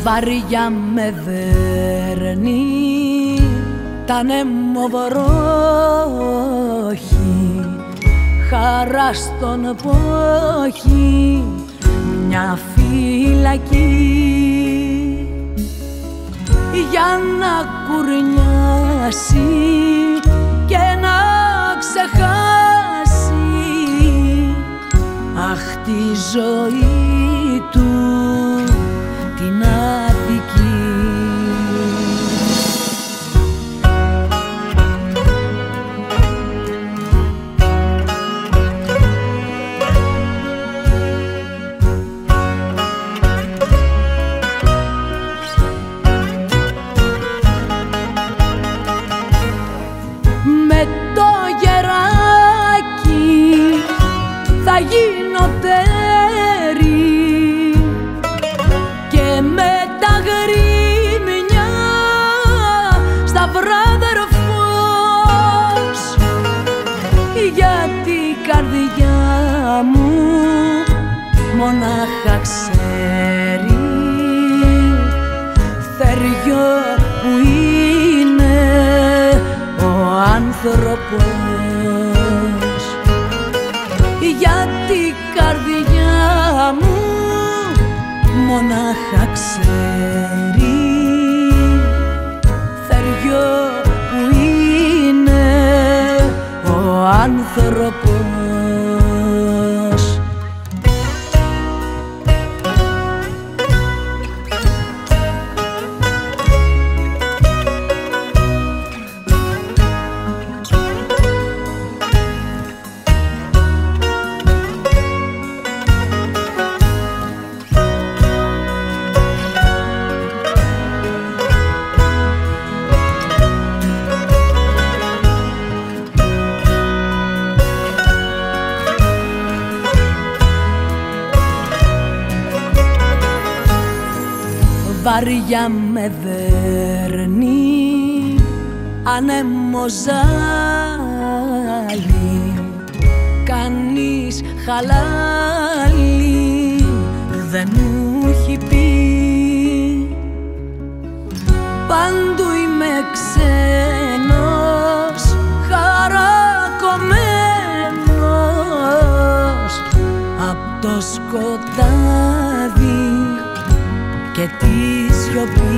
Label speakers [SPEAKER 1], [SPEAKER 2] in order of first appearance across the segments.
[SPEAKER 1] Βαριά με δέρνει τα νέμο βρόχη, χαρά στον πόχη μια φυλακή, για να κουρνιάσει και να ξεχάσει, αχ, τη ζωή του την αδική. Με το γεράκι θα γίνω τέρι και με τα γρήμια σταυράδερ φως, γιατί η καρδιά μου μονάχα ξέρει θεριό που είναι ο άνθρωπος, γιατί η καρδιά μου μονάχα ξέρει θεριό που είναι ο άνθρωπος. Βαριά με δέρνει ανέμο ζάλι, κανείς χαλάλι δεν μου έχει πει. Παντού είμαι ξένος, χαρακωμένος απ' το σκοτάδι και τη σιωπή.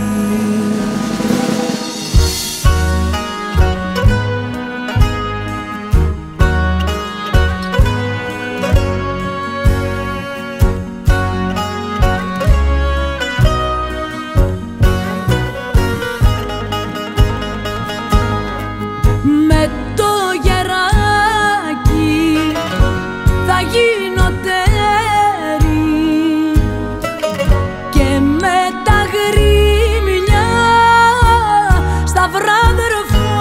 [SPEAKER 1] Με το γεράκι θα γίνω τέρι και με τα γρήμια σταυράδερ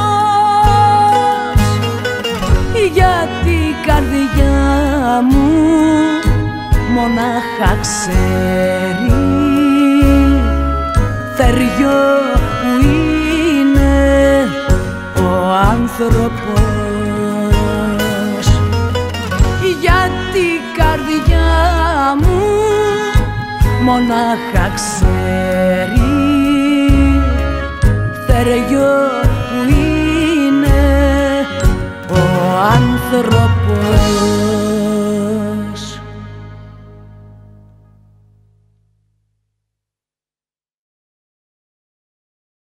[SPEAKER 1] φως, γιατί η καρδιά μου μονάχα ξέρει θεριό που είναι ο άνθρωπος, γιατί η καρδιά μου μονάχα ξέρει θεριό που είναι ο άνθρωπος.